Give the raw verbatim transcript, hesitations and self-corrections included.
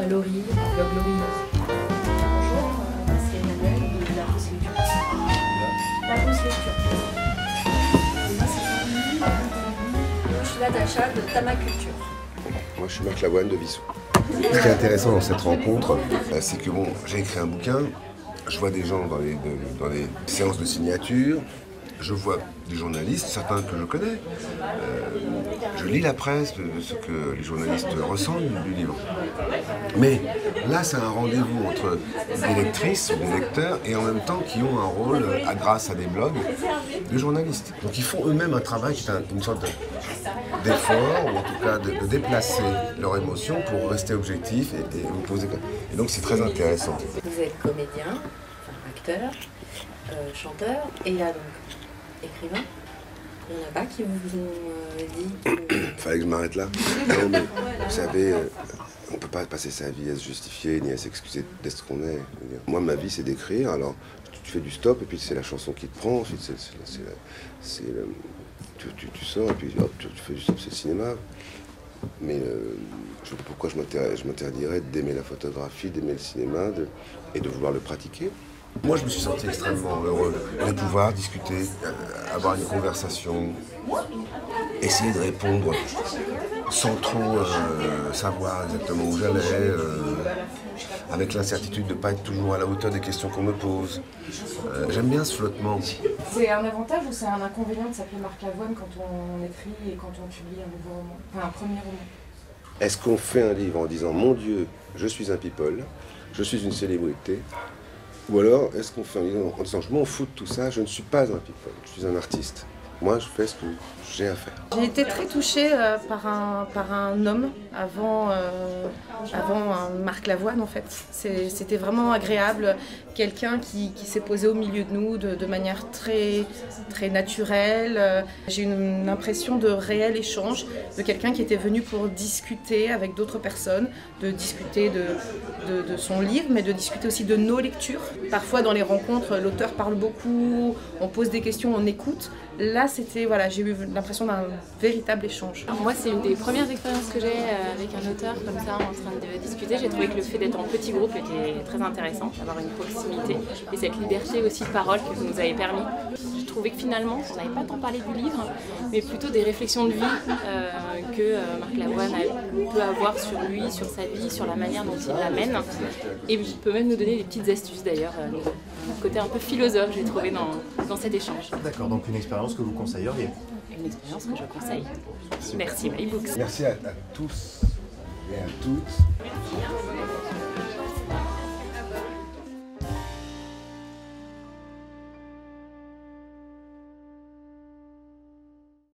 m'appelle Laurie, on blog Laurie. Bonjour, euh, c'est Emmanuel de la Pause Lecture. La Pause Lecture. Et moi, c'est Fanny. Je suis Natacha de Tama Culture. Moi, je suis Marc Lavoine de Vissou. Ce qui est intéressant dans cette rencontre, c'est que bon, j'ai écrit un bouquin, je vois des gens dans les, de, dans les séances de signature, je vois des journalistes, certains que je connais, euh, je lis la presse de, de ce que les journalistes ressentent du livre. Mais là, c'est un rendez-vous entre des lectrices ou des lecteurs et en même temps qui ont un rôle, à, grâce à des blogs, de journalistes. Donc ils font eux-mêmes un travail qui est un, une sorte d'effort, ou en tout cas de, de déplacer leurs émotions pour rester objectif et, et vous poser. Et donc c'est très intéressant. Vous êtes comédien, enfin acteur, euh, chanteur, et il y a donc écrivain. Il n'y en a pas qui vous ont euh, dit que... Fallait que je m'arrête là. Non, mais vous savez, euh, on ne peut pas passer sa vie à se justifier ni à s'excuser d'être ce qu'on est. Moi, ma vie, c'est d'écrire. Alors, tu fais du stop et puis c'est la chanson qui te prend. Ensuite, c'est, c'est, c'est, c'est, tu, tu, tu sors et puis hop, tu, tu fais du stop, c'est le cinéma. Mais euh, je, pourquoi je m'interdirais d'aimer la photographie, d'aimer le cinéma de, et de vouloir le pratiquer? Moi, je me suis senti extrêmement heureux de pouvoir discuter, euh, avoir une conversation, essayer de répondre sans trop euh, savoir exactement où j'allais, euh, avec l'incertitude de ne pas être toujours à la hauteur des questions qu'on me pose. Euh, J'aime bien ce flottement. C'est un avantage ou c'est un inconvénient de s'appeler Marc Lavoine quand on écrit et quand on publie un nouveau roman, enfin un premier roman? Est-ce qu'on fait un livre en disant « Mon Dieu, je suis un people, je suis une célébrité » ou alors, est-ce qu'on fait un livre en disant « Je m'en fous de tout ça, je ne suis pas un people, je suis un artiste. Moi, je fais ce que j'ai à faire. » J'ai été très touchée euh, par, un, par un homme avant, euh, avant un Marc Lavoine en fait. C'était vraiment agréable, quelqu'un qui, qui s'est posé au milieu de nous de, de manière très, très naturelle. J'ai une, une impression de réel échange, de quelqu'un qui était venu pour discuter avec d'autres personnes, de discuter de, de, de son livre, mais de discuter aussi de nos lectures. Parfois dans les rencontres, l'auteur parle beaucoup, on pose des questions, on écoute. Là, c'était, voilà, j'ai eu l'impression d'un véritable échange. Alors moi, c'est une des premières expériences que j'ai avec un auteur comme ça, en train de discuter. J'ai trouvé que le fait d'être en petit groupe était très intéressant, d'avoir une proximité et cette liberté aussi de parole que vous nous avez permis. J'ai trouvé que finalement, on n'avait pas tant parlé du livre, mais plutôt des réflexions de vie euh, que euh, Marc Lavoine a, peut avoir sur lui, sur sa vie, sur la manière dont il l'amène. Et il peut même nous donner des petites astuces d'ailleurs, euh, un côté un peu philosophe, j'ai trouvé dans, dans cet échange. D'accord, donc une expérience que vous conseilleriez? Une expérience que je conseille. Merci MyBooks. Merci à, à tous et à toutes.